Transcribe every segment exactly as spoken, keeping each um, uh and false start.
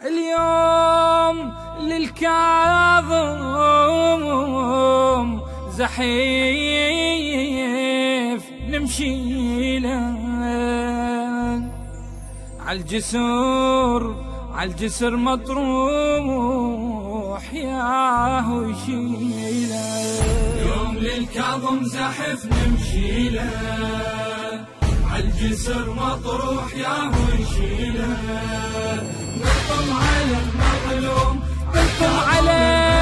اليوم للكاظم زحيف نمشي له عالجسر عالجسر مطروح ياهو يشيله. يوم للكاظم زحف نمشي له عالجسر مطروح ياهو يشيله. نقم على المظلوم نقم على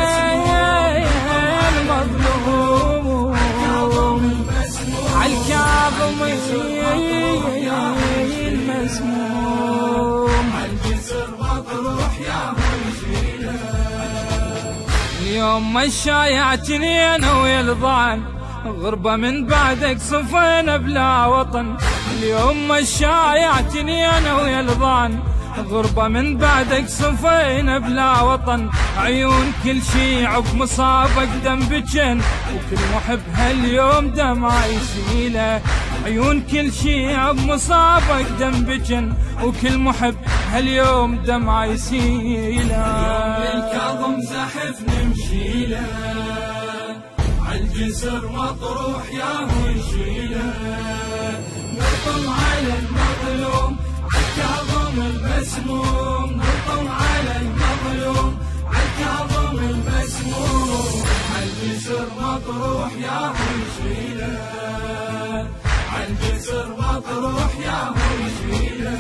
المظلوم عالكاظم المسموم عالجسر مطروح ياهو يشيله. اليوم مشايعتني انا ويلضان غربة من بعدك صفينا بلا وطن. اليوم مشايعتني انا ويلضان غربة من بعدك صفينا بلا وطن. عيون كل شيع بمصابك دم بجن وكل محب هاليوم دمع يسيله. عيون كل شيع بمصابك دم بجن وكل محب هاليوم دمع يسيله. يوم للكاظم زحف نمشي له عالجسر مطروح ياهو يشيله. نقم على المظلوم عالكاظم المسموم. نقم على المظلوم عالكاظم المسموم. عالجسر مطروح ياهو يشيله. عالجسر مطروح ياهو يشيله.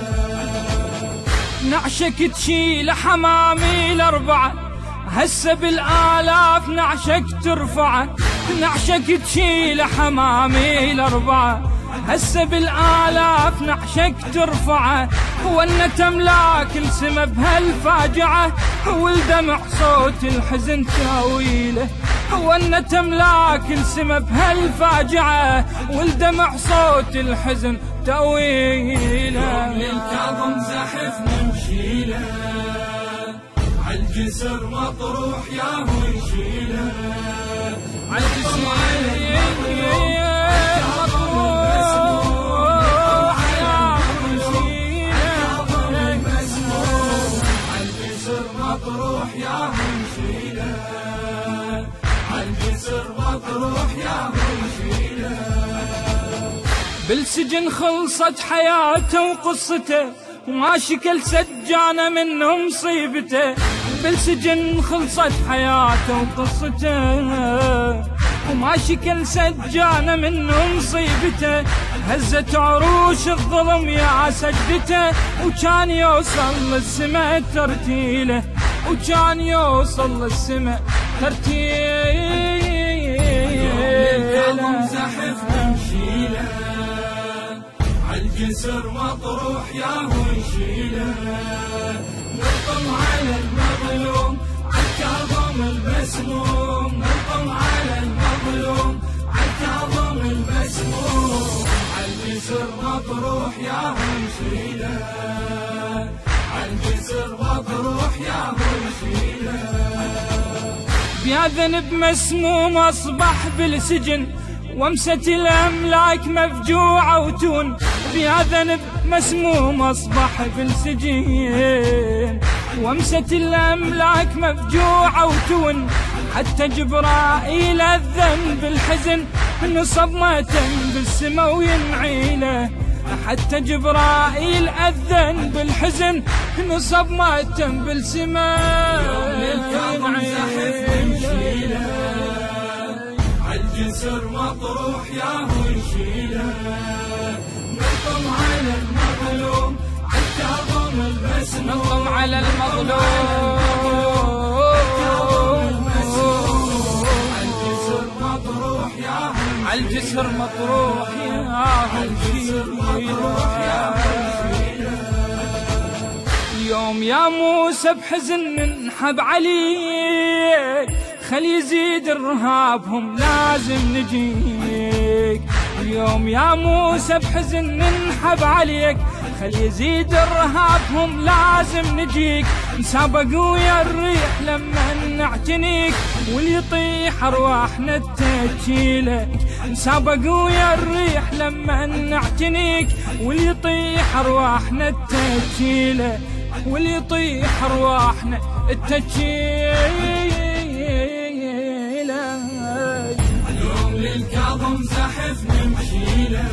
نعشك تشيل حمامي الأربعة هسه بالآلاف نعشك ترفعه. نعشك تشيل حمامي الأربعة هسه بالآلاف نعشك ترفعه. وأن تملاك السما بهالفاجعة والدمع صوت الحزن تاويله. وأن تملاك السما بهالفاجعة والدمع صوت الحزن تاويله. يوم للكاظم زحف نمشي له عالجسر مطروح ياهو يشيله. عالجسر مطروح ياهو يشيله. عالجسر مطروح ياهو يشيله. بالسجن خلصت حياته وقصته وما شكل سجانه منه مصيبته. بالسجن خلصت حياته وقصته وما شكل سجانه منه مصيبته. هزت عروش الظلم يا سجدته وكان يوصل للسما ترتيله. وكان يوصل للسما ترتيله. يوم زحف نمشي له عالجسر مطروح ياهو يشيله. نقم على المظلوم عالكاظم المسموم. نقم على المظلوم عالكاظم المسموم. عالجسر مطروح ياهو يشيله. عالجسر مطروح ياهو يشيله. بيا ذنب مسموم أصبح بالسجن وامست الأملاك مفجوعة وتون. بيا ذنب مسموم أصبح بالسجن وامست الأملاك مفجوعة وتون. حتى جبرائيل أذن بالحزن إنه صدمة بالسما وينعيله. حتى جبرائيل أذن بالحزن إنه صدمة بالسما. يوم للكاظم زحف نمشي له عالجسر مطروح ياهو يشيله. نقم على المظلوم عالكاظم المسموم. نقم على المظلوم عالجسر مطروح ياهو عالجسر مطروح ياهو يشيله. اليوم يا موسى بحزن ننحب عليك خلي يزيد ارهابهم لازم نجيك. اليوم يا موسى بحزن ننحب عليك خلي يزيد ارهابهم لازم نجيك. نسابق ويا الريح لما نعتنيك واللي يطيح ارواحنا التجيلك. نسابق ويا الريح لما نعتنيك واللي يطيح ارواحنا التجيله. واللي يطيح ارواحنا التجيله. اليوم للكاظم زحف نمشيله،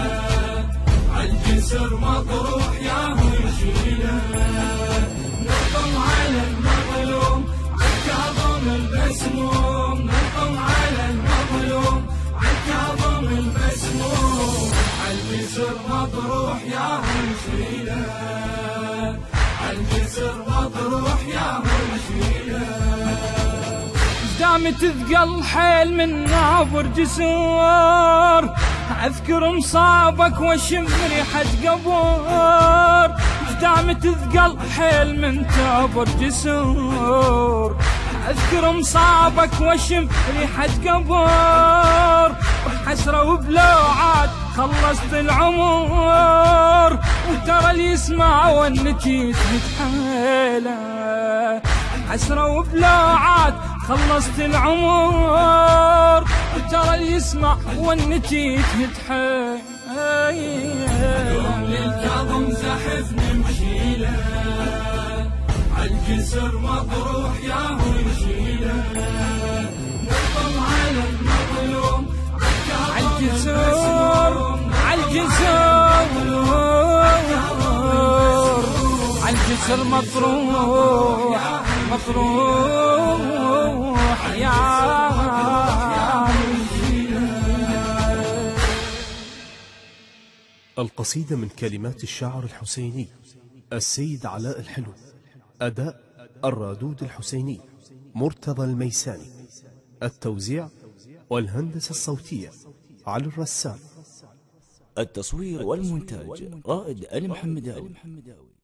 عالجسر مطروح ياهو يشيله، نقم على المظلوم عالكاظم المسموم، نقم على المظلوم عالكاظم المسموم، عالجسر مطروح ياهو يشيله، عالجسر مطروح ياهو يشيله. دام تثقل حيل من نابر جسور، اذكر مصابك واشم ريحة قبور. دام تثقل حيل من تابر جسور، اذكر مصابك واشم ريحة قبور. وحسرة وبلوعات خلصت العمر، وترى اللي يسمع والنجيت متحيله. حسرة وبلوعات خلصت العمر، وترى اللي يسمع والنجيت متحيله. اليوم للكاظم زحف نمشيله، عالجسر مطروح ياهو يشيله، نقم على المظلوم عالجسر عالجسر عالجسر مطروح مطروح يا القصيدة من كلمات الشاعر الحسيني السيد علاء الحلو، أداء الرادود الحسيني مرتضى الميساني، التوزيع والهندسة الصوتية علي الرسام، التصوير والمونتاج رائد المحمداوي.